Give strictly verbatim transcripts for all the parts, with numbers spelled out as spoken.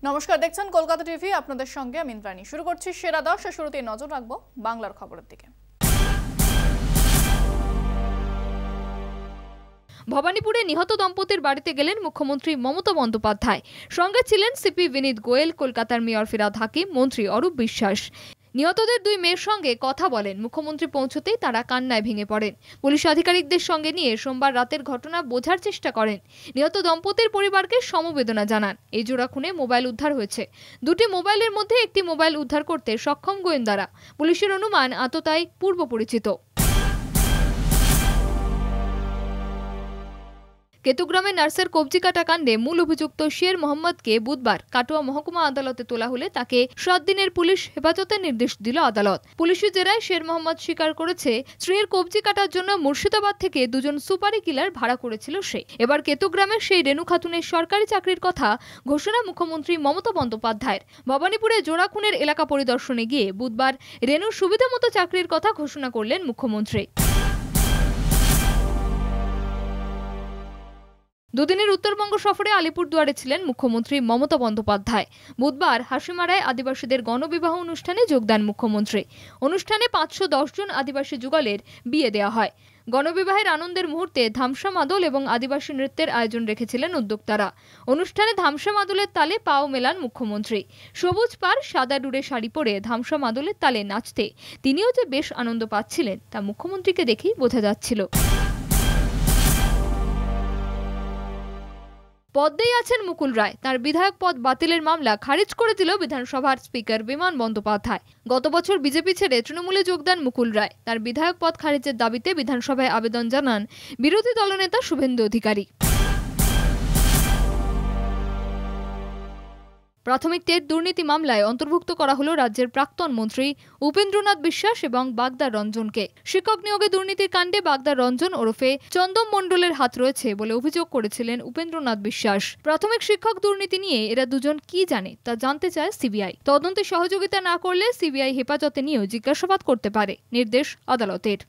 নমস্কার, দেখছেন কলকাতা টিভি। আপনাদের সঙ্গে আমি ইন্দ্রাণী। শুরু করছি সেরা দশ। শুরুতেই নজর রাখবো বাংলার খবরের দিকে। ভবানীপুরে নিহত দম্পতির বাড়িতে গেলেন মুখ্যমন্ত্রী মমতা বন্দ্যোপাধ্যায়। সঙ্গে ছিলেন সিপি বিনীত গোয়েল, কলকাতার মেয়র ফিরহাদ হাকিম, মন্ত্রী অরূপ বিশ্বাস। নিহতদের দুই মেয়ের সঙ্গে কথা বলেন। মুখ্যমন্ত্রী পৌঁছতেই তারা কান্নায় ভেঙে পড়েন। পুলিশ আধিকারিকদের সঙ্গে নিয়ে সোমবার রাতের ঘটনা বোঝার চেষ্টা করেন। নিহত দম্পতির পরিবারকে সমবেদনা জানান। এই জোড়া খুনে মোবাইল উদ্ধার হয়েছে। দুটি মোবাইলের মধ্যে একটি মোবাইল উদ্ধার করতে সক্ষম গোয়েন্দারা। পুলিশের অনুমান আততায়ী পূর্ব পরিচিত। কেতুগ্রামে নার্সের কবজি কাটা কাণ্ডে মূল অভিযুক্ত শের মোহাম্মদকে বুধবার কাটোয়া মহকুমা আদালতে তোলা হলে তাকে সাত দিনের পুলিশ হেফাজতের নির্দেশ দিল আদালত। পুলিশের জেরায় শের মোহাম্মদ স্বীকার করেছে, স্ত্রীর কবজি কাটার জন্য মুর্শিদাবাদ থেকে দুজন সুপারি কিলার ভাড়া করেছিল সে। এবার কেতুগ্রামের সেই রেণু খাতুনের সরকারি চাকরির কথা ঘোষণা মুখ্যমন্ত্রী মমতা বন্দ্যোপাধ্যায়ের। ভবানীপুরে জোড়া খুনের এলাকা পরিদর্শনে গিয়ে বুধবার রেণুর সুবিধা মতো চাকরির কথা ঘোষণা করলেন মুখ্যমন্ত্রী। দুদিনের উত্তরবঙ্গ সফরে আলিপুরদুয়ারে ছিলেন মুখ্যমন্ত্রী মমতা বন্দ্যোপাধ্যায়। বুধবার হাসিমারায় আদিবাসীদের গণবিবাহ অনুষ্ঠানে যোগ দেন মুখ্যমন্ত্রী। অনুষ্ঠানে পাঁচশো দশ জন আদিবাসী যুগলের বিয়ে দেওয়া হয়। গণবিবাহের আনন্দের মুহূর্তে ধামসা মাদল এবং আদিবাসী নৃত্যের আয়োজন রেখেছিলেন উদ্যোক্তারা। অনুষ্ঠানে ধামসা মাদলের তালে পাও মেলান মুখ্যমন্ত্রী। সবুজ পার সাদা ডুরে শাড়ি পরে ধামসা মাদলের তালে নাচতে তিনিও যে বেশ আনন্দ পাচ্ছিলেন তা মুখ্যমন্ত্রীকে দেখেই বোঝা যাচ্ছিল। পদ্মেই আছেন মুকুল রায়। তার বিধায়ক পদ বাতিলের মামলা খারিজ করে দিল বিধানসভার স্পিকার বিমান বন্দ্যোপাধ্যায়। গত বছর বিজেপি ছেড়ে তৃণমূলে যোগ দেন মুকুল রায়। তার বিধায়ক পদ খারিজের দাবিতে বিধানসভায় আবেদন জানান বিরোধী দলনেতা শুভেন্দু অধিকারী। প্রাথমিক টেট দুর্নীতি মামলায় অন্তর্ভুক্ত করা হলো রাজ্যের প্রাক্তন মন্ত্রী উপেন্দ্রনাথ বিশ্বাস এবং বাগদার রঞ্জনকে। শিক্ষক নিয়োগে দুর্নীতির কাণ্ডে বাগদার রঞ্জন ওরফে চন্দন মণ্ডলের হাত রয়েছে বলে অভিযোগ করেছিলেন উপেন্দ্রনাথ বিশ্বাস। প্রাথমিক শিক্ষক দুর্নীতি নিয়ে এরা দুজন কি জানে তা জানতে চায় সিবিআই। তদন্তে সহযোগিতা না করলে সিবিআই হেফাজতে নিয়েও জিজ্ঞাসাবাদ করতে পারে, নির্দেশ আদালতের।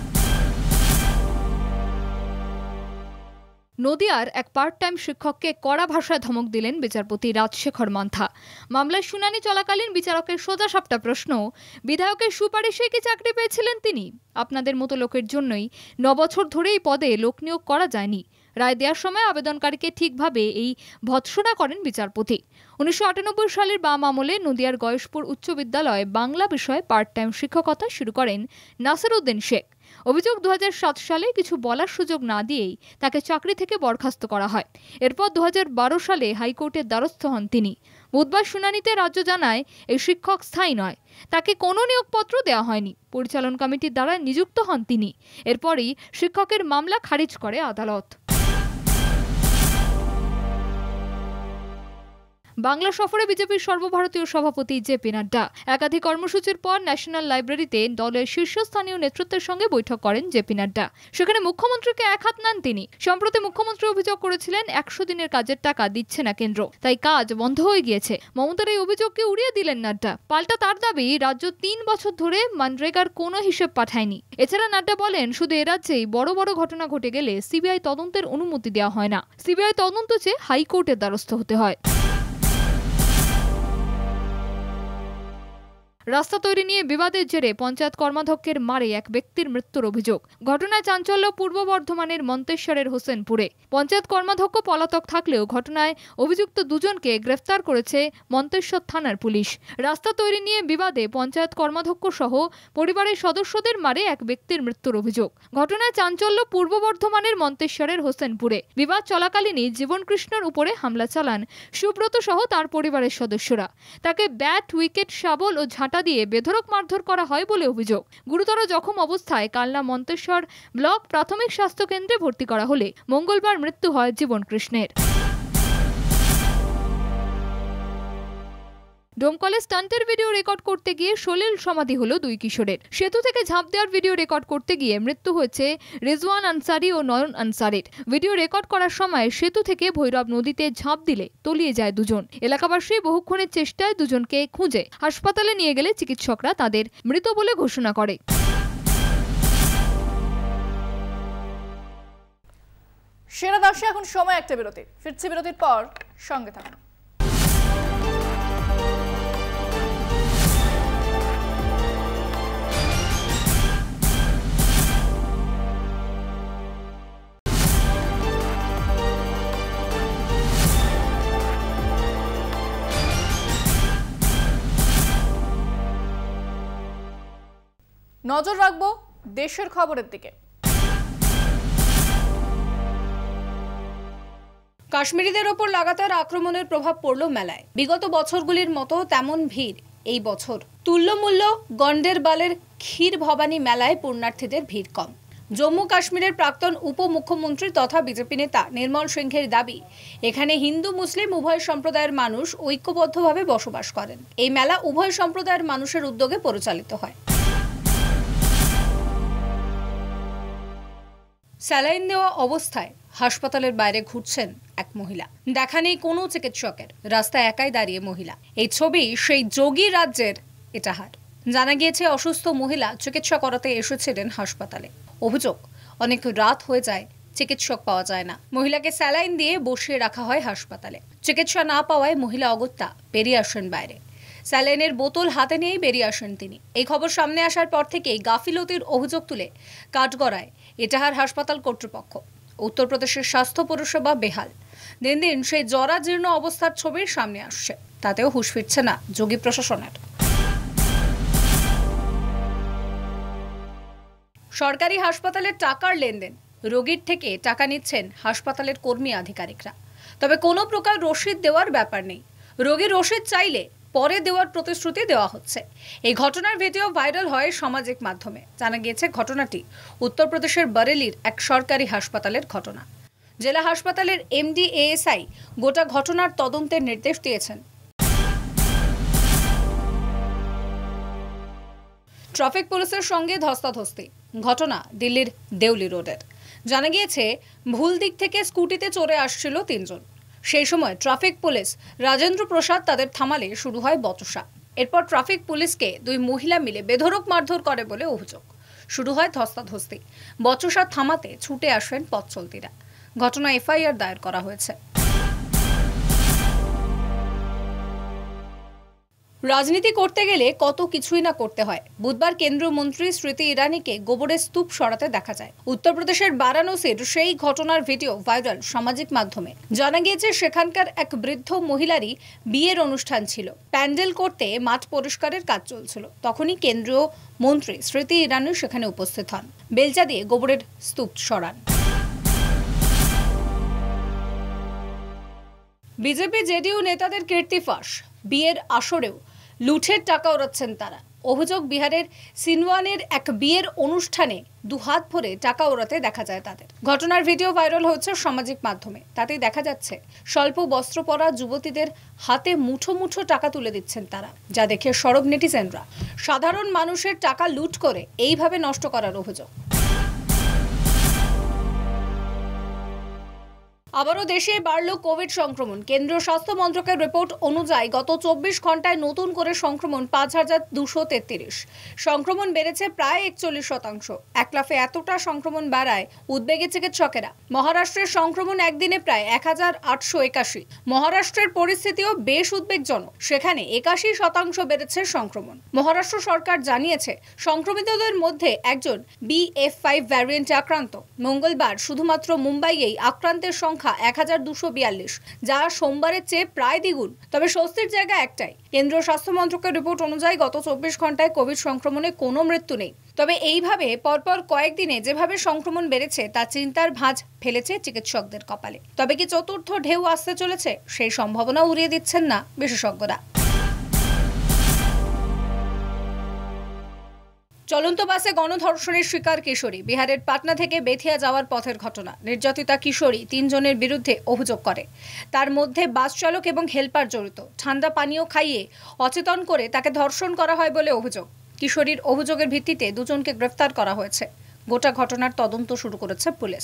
নদিয়ার এক পার্ট টাইম শিক্ষককে কড়া ভাষায় ধমক দিলেন বিচারপতি রাজশেখর মান্থা। মামলার শুনানি চলাকালীন বিচারকের সোজাসাপটা প্রশ্ন, বিধায়কের সুপারিশে কি চাকরি পেয়েছিলেন তিনি? আপনাদের মতো লোকের জন্যই ন বছর ধরে এই পদে লোক নিয়োগ করা যায়নি। রায় দেওয়ার সময় আবেদনকারীকে ঠিকভাবে এই ভৎসনা করেন বিচারপতি। উনিশশো আটানব্বই সালের বাম আমলে নদিয়ার গয়েশপুর উচ্চ বিদ্যালয়ে বাংলা বিষয়ে পার্ট টাইম শিক্ষকতা শুরু করেন নাসির উদ্দিন শেখ। অভিযোগ দু হাজার সাত সালে কিছু বলার সুযোগ না দিয়েই তাকে চাকরি থেকে বরখাস্ত করা হয়। এরপর দু হাজার বারো সালে হাইকোর্টের দ্বারস্থ হন তিনি। বুধবার শুনানিতে রাজ্য জানায় এই শিক্ষক স্থায়ী নয়, তাকে কোনো নিয়োগপত্র দেওয়া হয়নি। পরিচালন কমিটির দ্বারা নিযুক্ত হন তিনি। এরপরই শিক্ষকের মামলা খারিজ করে আদালত। বাংলা সফরে বিজেপির সর্বভারতীয় সভাপতি জেপি নাড্ডা। একাধিক কর্মসূচির পর ন্যাশনাল লাইব্রেরিতে দলের শীর্ষস্থানীয় নেতৃত্বের সঙ্গে বৈঠক করেন জেপি নাড্ডা। সেখানে মুখ্যমন্ত্রীকে এক হাত নেন তিনি। সম্প্রতি মুখ্যমন্ত্রী অভিযোগ করেছিলেন একশো দিনের কাজের টাকা দিচ্ছে না কেন্দ্র, তাই কাজ বন্ধ হয়ে গিয়েছে। মমতার এই অভিযোগকে উড়িয়ে দিলেন নাড্ডা। পাল্টা তার দাবি, রাজ্য তিন বছর ধরে মানরেগার কোনো হিসেব পাঠায়নি। এছাড়া নাড্ডা বলেন, শুধু এ রাজ্যেই বড় বড় ঘটনা ঘটে গেলে সিবিআই তদন্তের অনুমতি দেওয়া হয় না। সিবিআই তদন্ত চেয়ে হাইকোর্টের দ্বারস্থ হতে হয়। রাস্তা তৈরি নিয়ে বিবাদের জেরে পঞ্চায়েত কর্মাধ্যক্ষের মারে এক ব্যক্তির মৃত্যুর অভিযোগ। ঘটনায় চাঞ্চল্য পূর্ব বর্ধমানের মন্তেশ্বরের হোসেনপুরে। পঞ্চায়েত কর্মাধ্যক্ষ পলাতক থাকলেও ঘটনায় অভিযুক্ত দুজনকে গ্রেফতার করেছে মন্তেশ্বর থানার পুলিশ। রাস্তা তৈরি নিয়ে বিবাদে পঞ্চায়েত কর্মাধ্যক্ষ সহ পরিবারের সদস্যদের মারে এক ব্যক্তির মৃত্যুর অভিযোগ। ঘটনায় চাঞ্চল্য পূর্ব বর্ধমানের মন্তেশ্বরের হোসেনপুরে। বিবাদ চলাকালীনই জীবনকৃষ্ণর উপরে হামলা চালান সুব্রত সহ তার পরিবারের সদস্যরা। তাকে ব্যাট, উইকেট, শাবল ও ঝাঁটা দিয়ে বেধড়ক মারধর করা হয় বলে অভিযোগ। গুরুতর জখম অবস্থায় কালনা মন্তেশ্বর ব্লক প্রাথমিক স্বাস্থ্য কেন্দ্রে ভর্তি করা হলে মঙ্গলবার মৃত্যু হয় জীবনকৃষ্ণের। ডোমকলে স্টান্টের ভিডিও রেকর্ড করতে গিয়ে সলিল সমাধি হলো দুই কিশোরের। সেতু থেকে ঝাঁপ দেওয়ার ভিডিও রেকর্ড করতে গিয়ে মৃত্যু হয়েছে রিজওয়ান আনসারি ও নয়ন আনসারির। ভিডিও রেকর্ড করার সময় সেতু থেকে ভৈরব নদীতে ঝাঁপ দিলে তলিয়ে যায় দুজন। এলাকাবাসী বহুক্ষণের চেষ্টায় দুজনকে খুঁজে হাসপাতালে নিয়ে গেলে চিকিৎসকরা তাদের মৃত বলে ঘোষণা করে। সেরা দশে এখন সময় একটা বিরতি। ফিরছি বিরতির পর, সঙ্গে থাকুন। নজর রাখবো দেশের খবরের দিকে। কাশ্মীরিদের ওপর লাগাতার আক্রমণের প্রভাব পড়ল মেলায়। বিগত বছরগুলির মতো তেমন ভিড় এই বছর। তুল্যমূল্য গন্ডেরবালের ক্ষীর ভবানী মেলায় পুণ্যার্থীদের ভিড় কম। জম্মু কাশ্মীরের প্রাক্তন উপমুখ্যমন্ত্রী তথা বিজেপি নেতা নির্মল সিংহের দাবি, এখানে হিন্দু মুসলিম উভয় সম্প্রদায়ের মানুষ ঐক্যবদ্ধভাবে বসবাস করেন। এই মেলা উভয় সম্প্রদায়ের মানুষের উদ্যোগে পরিচালিত হয়। স্যালাইন দেওয়া অবস্থায় হাসপাতালের বাইরে ঘুরছেন এক মহিলা। দেখা নেই কোনো চিকিৎসকের, রাস্তায় একাই দাঁড়িয়ে মহিলা। এই ছবি সেই যোগী রাজ্যের ইটাহার। জানা গিয়েছে অসুস্থ মহিলা চিকিৎসা করাতে এসেছিলেন হাসপাতালে। অভিযোগ, অনেক রাত হয়ে যায়, চিকিৎসক পাওয়া যায় না। মহিলাকে স্যালাইন দিয়ে বসিয়ে রাখা হয় হাসপাতালে। চিকিৎসা না পাওয়ায় মহিলা অগত্যা বেরিয়ে আসেন বাইরে। স্যালাইনের বোতল হাতে নিয়েই বেরিয়ে আসেন তিনি। এই খবর সামনে আসার পর থেকেই গাফিলতির অভিযোগ তুলে কাঠগড়ায় ইটাহার হাসপাতাল কর্তৃপক্ষ। উত্তরপ্রদেশের স্বাস্থ্য পরিষেবা বেহাল। দিন দিন সেই জরাজীর্ণ অবস্থার ছবি সামনে আসছে, তাতেও হুঁশ ফিরছে না যোগী প্রশাসনের। সরকারি হাসপাতালের টাকার লেনদেন, রোগীর থেকে টাকা নিচ্ছেন হাসপাতালের কর্মী আধিকারিকরা। তবে কোনো প্রকার রসিদ দেওয়ার ব্যাপার নেই। রোগী রসিদ চাইলে পরে দেওয়ার প্রতিশ্রুতি দেওয়া হচ্ছে। এই ঘটনার ভিডিও ভাইরাল হয় সামাজিক মাধ্যমে। জানা গিয়েছে ঘটনাটি উত্তরপ্রদেশের বরেলির এক সরকারি হাসপাতালের ঘটনা। জেলা হাসপাতালের এমডি এএসআই গোটা ঘটনার তদন্তের নির্দেশ দিয়েছেন। ট্রাফিক পুলিশের সঙ্গে ধস্তাধস্তি, ঘটনা দিল্লির দেউলি রোডের। জানা গিয়েছে ভুল দিক থেকে স্কুটিতে চড়ে আসছিল তিনজন। সেই সময় ট্রাফিক পুলিশ রাজেন্দ্র প্রসাদ তাদের থামালে শুরু হয় বচসা। এরপর ট্রাফিক পুলিশকে দুই মহিলা মিলে বেধড়ক মারধর করে বলে অভিযোগ। শুরু হয় ধস্তাধস্তি। বচসা থামাতে ছুটে আসেন পথ চলতিরা। ঘটনা এফআইআর দায়ের করা হয়েছে। রাজনীতি করতে গেলে কত কিছুই না করতে হয়। বুধবার কেন্দ্রীয় মন্ত্রী স্মৃতি ইরানিকে গোবরের স্তূপ সরাতে দেখা যায়। উত্তরপ্রদেশের বারাণসীর সেই ঘটনার ভিডিও ভাইরাল সামাজিক মাধ্যমে। জানা গিয়েছে সেখানকার এক বৃদ্ধ মহিলারই বিয়ের অনুষ্ঠান ছিল। প্যান্ডেল করতে মাঠ পরিষ্কারের কাজ চলছিল। তখনই কেন্দ্রীয় মন্ত্রী স্মৃতি ইরানি সেখানে উপস্থিত হন। বেলচা দিয়ে গোবরের স্তূপ সরান। বিজেপি জেডিইউ নেতাদের কীর্তি ফাঁস। বিয়ের আসরেও লুঠের টাকা ওড়াচ্ছেন তারা। অভিযোগ, বিহারের সিনওয়ানের এক বিয়ের অনুষ্ঠানে দুহাত ভরে টাকা ওড়াতে দেখা যায় তাদের। ঘটনার ভিডিও ভাইরাল হচ্ছে সামাজিক মাধ্যমে। তাতেই দেখা যাচ্ছে স্বল্প বস্ত্র পরা যুবতীদের হাতে মুঠো মুঠো টাকা তুলে দিচ্ছেন তারা, যা দেখে সরব নেটিজেনরা। সাধারণ মানুষের টাকা লুট করে এইভাবে নষ্ট করার অভিযোগ। আবারও দেশে বাড়ল কোভিড সংক্রমণ। কেন্দ্রীয় স্বাস্থ্য মন্ত্রকের রিপোর্ট অনুযায়ী গত চব্বিশ ঘন্টায় নতুন করে সংক্রমণ পাঁচ হাজার দুশো তেত্রিশ। সংক্রমণ বেড়েছে প্রায় একচল্লিশ শতাংশ। এক লাফে এতটা সংক্রমণ বাড়ায় উদ্বেগে চিকিৎসকেরা। মহারাষ্ট্রের সংক্রমণ একদিনে প্রায় এক হাজার আটশো একাশি। মহারাষ্ট্রের পরিস্থিতিও বেশ উদ্বেগজনক। সেখানে একাশি শতাংশ বেড়েছে সংক্রমণ। মহারাষ্ট্র সরকার জানিয়েছে সংক্রমিতদের মধ্যে একজন বি এফ ফাইভ ভ্যারিয়েন্টে আক্রান্ত। মঙ্গলবার শুধুমাত্র মুম্বাইয়েই আক্রান্তের সংখ্যা এক হাজার দুশো বিয়াল্লিশ, যা সোমবারের চেয়ে প্রায় দ্বিগুণ। তবে স্বস্তির জায়গা একটাই, কেন্দ্রীয় স্বাস্থ্য মন্ত্রকের রিপোর্ট অনুযায়ী গত চব্বিশ ঘন্টায় কোভিড সংক্রমণে কোনো মৃত্যু নেই। তবে এইভাবে পরপর কয়েকদিনে যেভাবে সংক্রমণ বেড়েছে তা চিন্তার ভাঁজ ফেলেছে চিকিৎসকদের কপালে। তবে কি চতুর্থ ঢেউ আসতে চলেছে, সেই সম্ভাবনা উড়িয়ে দিচ্ছেন না বিশেষজ্ঞরা। চলন্ত বাসে গণধর্ষণের শিকার কিশোরী। বিহারের পাটনা থেকে বেথিয়া যাওয়ার পথের ঘটনা। নির্যাতিতা কিশোরী তিনজনের বিরুদ্ধে অভিযোগ করে। তার মধ্যে বাস চালক এবং হেলপার জড়িত। ঠান্ডা পানীয় খাইয়ে অচেতন করে তাকে ধর্ষণ করা হয় বলে অভিযোগ। কিশোরীর অভিযোগের ভিত্তিতে দুজনকে গ্রেফতার করা হয়েছে। গোটা ঘটনার তদন্ত শুরু করেছে পুলিশ।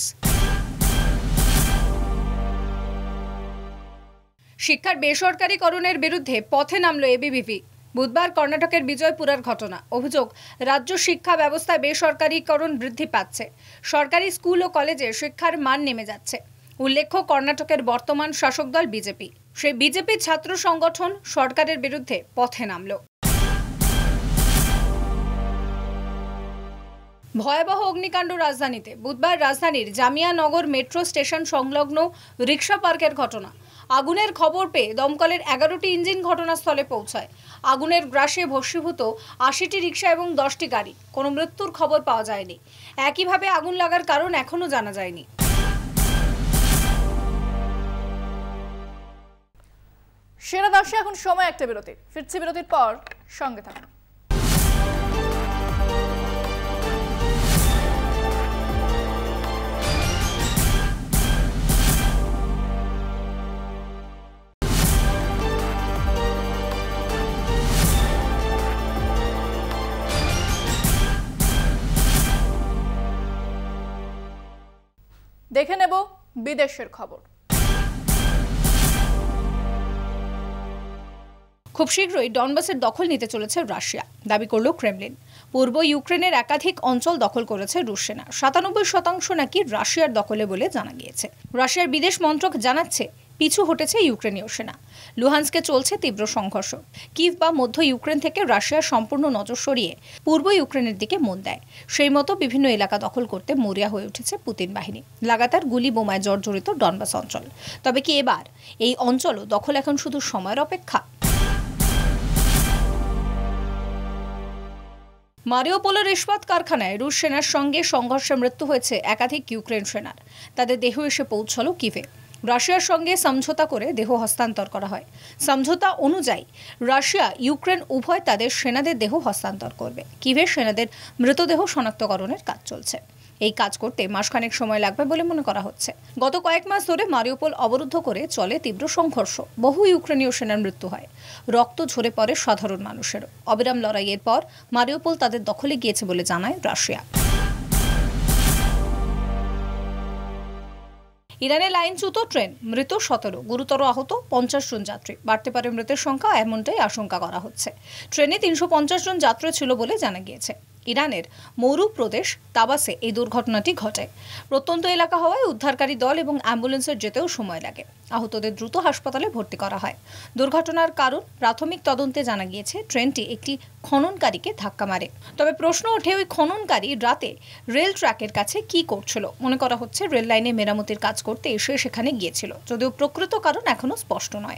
শিক্ষার বেসরকারীকরণের বিরুদ্ধে পথে নামল এবিভিপি। বুধবার কর্ণাটকের বিজয়পুরের ঘটনা। অভিযোগ, রাজ্য শিক্ষা ব্যবস্থায় বেসরকারীকরণ বৃদ্ধি পাচ্ছে। সরকারি স্কুল ও কলেজে শিক্ষার মান নেমে যাচ্ছে। উল্লেখ্য, কর্ণাটকের বর্তমান শাসক দল বিজেপি। সেই বিজেপি ছাত্র সংগঠন সরকারের বিরুদ্ধে পথে নামল। ভয়াবহ অগ্নিকাণ্ড রাজধানীতে। বুধবার রাজধানীর জামিয়ানগর মেট্রো স্টেশন সংলগ্ন রিক্সা পার্কের ঘটনা। আগুনের খবর পেয়ে দমকলের এগারোটি ইঞ্জিন ঘটনাস্থলে পৌঁছায়। আগুনের গ্রাসে ভস্মীভূত আশিটি রিক্সা এবং দশটি গাড়ি। কোনো মৃত্যুর খবর পাওয়া যায়নি। একইভাবে আগুন লাগার কারণ এখনো জানা যায়নি। সেরা দশে এখন সময় একটা বিরতির। ফিরছি বিরতির পর, সঙ্গে থাকুন। দেখে নেব বিদেশের খবর। খুব শীঘ্রই ডনবাসের দখল নিতে চলেছে রাশিয়া, দাবি করল ক্রেমলিন। পূর্ব ইউক্রেনের একাধিক অঞ্চল দখল করেছে রুশ সেনা। সাতানব্বই শতাংশ নাকি রাশিয়ার দখলে বলে জানা গিয়েছে। রাশিয়ার বিদেশ মন্ত্রক জানাচ্ছে পিছু হটেছে ইউক্রেনীয় সেনা। লুহান্সকে চলছে তীব্র সংঘর্ষ। কিভ বা মধ্য ইউক্রেন থেকে রাশিয়ার সম্পূর্ণ নজর সরিয়ে পূর্ব ইউক্রেনের দিকে মন দেয়। সেই মতো বিভিন্ন এলাকা দখল করতে মরিয়া হয়ে উঠেছে পুতিন বাহিনী। লাগাতার গুলি বোমায় জর্জরিত ডনবাস অঞ্চল। তবে কি এবার এই অঞ্চলও দখল এখন শুধু সময়ের অপেক্ষা? মারিউপোলের ইস্পাত কারখানায় রুশ সেনার সঙ্গে সংঘর্ষে মৃত্যু হয়েছে একাধিক ইউক্রেন সেনার। তাদের দেহ এসে পৌঁছল কিভে। রাশিয়ার সঙ্গে সমঝোতা করে দেহ হস্তান্তর করা হয়। সমঝোতা অনুযায়ী রাশিয়া ইউক্রেন উভয় তাদের সেনাদের দেহ হস্তান্তর করবে। কিভে সেনাদের মৃতদেহ শনাক্তকরণের কাজ চলছে। এই কাজ করতে মাসখানেক সময় লাগবে বলে মনে করা হচ্ছে। গত কয়েক মাস ধরে মারিউপোল অবরুদ্ধ করে চলে তীব্র সংঘর্ষ। বহু ইউক্রেনীয় সেনার মৃত্যু হয়। রক্ত ঝরে পড়ে সাধারণ মানুষেরও। অবিরাম লড়াইয়ের পর মারিউপোল তাদের দখলে গিয়েছে বলে জানায় রাশিয়া। ইরানে লাইনচ্যুত ট্রেন, মৃত সতেরো, গুরুতর আহত পঞ্চাশ জন যাত্রী। বাড়তে পারে মৃতের সংখ্যা, এমনটাই আশঙ্কা করা হচ্ছে। ট্রেনে তিনশো পঞ্চাশ জন যাত্রী ছিল বলে জানা গিয়েছে। ইরানের মৌরু প্রদেশ তাবাসে এই দুর্ঘটনাটি ঘটে। প্রত্যন্ত এলাকা হওয়ায় উদ্ধারকারী দল এবং অ্যাম্বুলেন্সের যেতেও সময় লাগে। আহতদের দ্রুত হাসপাতালে ভর্তি করা হয়। দুর্ঘটনার কারণ প্রাথমিক তদন্তে জানা গিয়েছে ট্রেনটি একটি খননকারীকে ধাক্কা মারে। তবে প্রশ্ন ওঠে, ওই খননকারী রাতে রেল ট্র্যাকের কাছে কি করছিল? মনে করা হচ্ছে রেল লাইনে মেরামতির কাজ করতে এসে সেখানে গিয়েছিল, যদিও প্রকৃত কারণ এখনো স্পষ্ট নয়।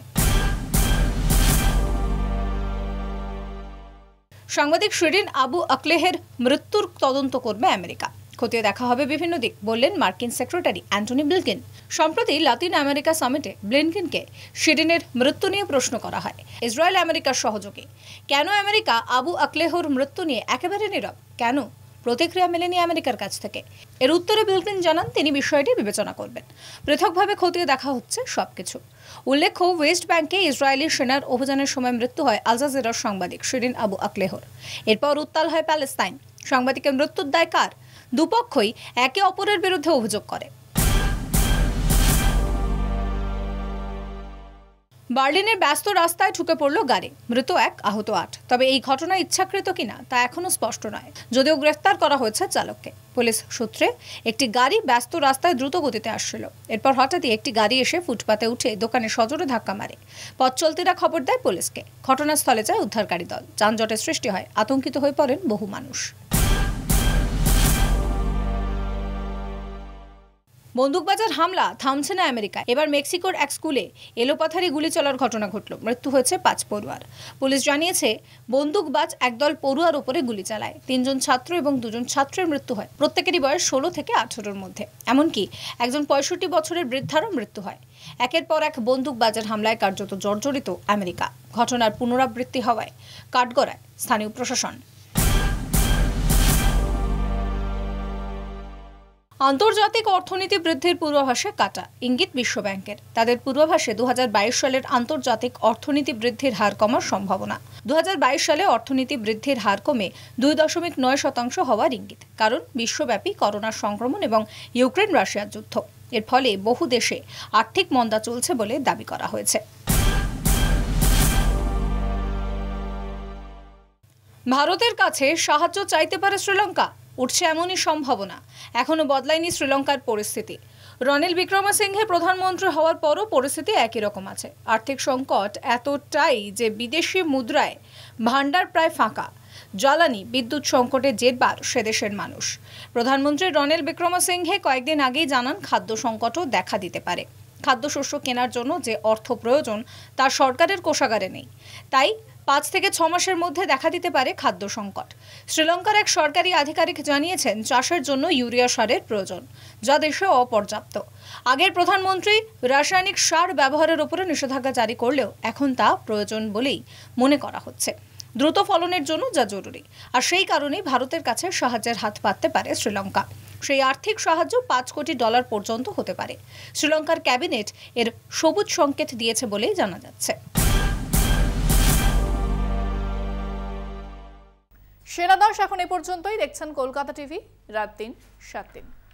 সাংবাদিক শিরিন আবু আকলেহের মৃত্যুর তদন্ত করবে আমেরিকা। খতিয়ে দেখা হবে বিভিন্ন দিক, বললেন মার্কিন সেক্রেটারি অ্যান্টনি ব্লিনকেন। সম্প্রতি লাতিন আমেরিকা সামিটে ব্লিনকেনকে শিরিনের মৃত্যু নিয়ে প্রশ্ন করা হয়। ইসরায়েল আমেরিকার সহযোগী। কেন আমেরিকা আবু আকলেহর মৃত্যু নিয়ে একেবারে নীরব? কেন? প্রতিক্রিয়া মেলেনি আমেরিকার কাছ থেকে। এর উত্তরে ব্লিনকেন জানান তিনি বিষয়টি বিবেচনা করবেন। পৃথকভাবে খতিয়ে দেখা হচ্ছে সবকিছু। উল্লেখ্য, ওয়েস্ট ব্যাংকে ইসরায়েলি সেনার অভিযানের সময় মৃত্যু হয় আল জাজিরার সাংবাদিক শিরিন আবু আকলেহর। এরপর উত্তাল হয় প্যালেস্তাইন। সাংবাদিকের মৃত্যুর দায় কার? দুপক্ষই একে অপরের বিরুদ্ধে অভিযোগ করে। বার্লিনের ব্যস্ত রাস্তায় ঢুকে পড়ল গাড়ি, মৃত এক, আহত আট। তবে এই ঘটনা ইচ্ছাকৃত কিনা তা এখনো স্পষ্ট নয়, যদিও গ্রেফতার করা হয়েছে চালককে। পুলিশ সূত্রে একটি গাড়ি ব্যস্ত রাস্তায় দ্রুত গতিতে আসছিল। এরপর হঠাৎই একটি গাড়ি এসে ফুটপাতে উঠে দোকানে সজোরে ধাক্কা মারে। পথ চলতিরা খবর দেয় পুলিশকে। ঘটনাস্থলে যায় উদ্ধারকারী দল। যানজটের সৃষ্টি হয়। আতঙ্কিত হয়ে পড়েন বহু মানুষ। বন্দুকবাজার হামলা থামছে না আমেরিকায়। এবার মেক্সিকোর এক স্কুলে এলোপাথারি গুলি চলার ঘটনা ঘটল। মৃত্যু হয়েছে পাঁচ পড়ুয়ার। পুলিশ জানিয়েছে বন্দুকবাজ একদল পড়ুয়ার উপরে গুলি চালায়। তিনজন ছাত্র এবং দুজন ছাত্রের মৃত্যু হয়। প্রত্যেকেরই বয়স ষোলো থেকে আঠারোর মধ্যে। এমনকি একজন পঁয়ষট্টি বছরের বৃদ্ধারও মৃত্যু হয়। একের পর এক বন্দুকবাজের হামলায় কার্যত জর্জরিত আমেরিকা। ঘটনার পুনরাবৃত্তি হওয়ায় কাঠগড়ায় স্থানীয় প্রশাসন। আন্তর্জাতিক অর্থনীতি বৃদ্ধির পূর্বাভাসে কাটা, ইঙ্গিত বিশ্বব্যাংকের। তাদের পূর্বাভাসে দু হাজার বাইশ সালের আন্তর্জাতিক অর্থনীতি বৃদ্ধির হার কমার সম্ভাবনা। দু হাজার বাইশ সালে অর্থনীতি বৃদ্ধির হার কমে দুই দশমিক নয় শতাংশ হওয়ার ইঙ্গিত। কারণ বিশ্বব্যাপী করোনা সংক্রমণ এবং ইউক্রেন রাশিয়ার যুদ্ধ। এর ফলে বহু দেশে আর্থিক মন্দা চলছে বলে দাবি করা হয়েছে। ভারতের কাছে সাহায্য চাইতে পারে শ্রীলঙ্কা, উঠছে এমনই সম্ভাবনা। এখনো বদলায়নি শ্রীলঙ্কার পরিস্থিতি। রনিল বিক্রমসিংহে প্রধানমন্ত্রী হওয়ার পরও পরিস্থিতি একই রকম আছে। আর্থিক সংকট এতটাই যে বিদেশি মুদ্রায় ভান্ডার প্রায় ফাঁকা। জ্বালানি, বিদ্যুৎ সংকটে জেরবার সেদেশের মানুষ। প্রধানমন্ত্রী রনিল বিক্রমসিংহে কয়েকদিন আগেই জানান খাদ্য সংকটও দেখা দিতে পারে। খাদ্যশস্য কেনার জন্য যে অর্থ প্রয়োজন তা সরকারের কোষাগারে নেই, তাই পাঁচ থেকে ছ মাসের মধ্যে দেখা দিতে পারে খাদ্য সংকট। শ্রীলঙ্কার এক সরকারি আধিকারিক জানিয়েছেন চাষের জন্য ইউরিয়া সারের প্রয়োজন, যা দেশে অপর্যাপ্ত। আগের প্রধানমন্ত্রী রাসায়নিক সার ব্যবহারের উপরে নিষেধাজ্ঞা জারি করলেও এখন তা প্রয়োজন বলেই মনে করা হচ্ছে, দ্রুত ফলনের জন্য যা জরুরি। আর সেই কারণেই ভারতের কাছে সাহায্যের হাত পাততে পারে শ্রীলঙ্কা। সেই আর্থিক সাহায্য পাঁচ কোটি ডলার পর্যন্ত হতে পারে। শ্রীলঙ্কার ক্যাবিনেট এর সবুজ সংকেত দিয়েছে বলেই জানা যাচ্ছে। সেরা দশ এখন এ পর্যন্তই। দেখছেন কলকাতা টিভি, রাত তিন সাত দিন।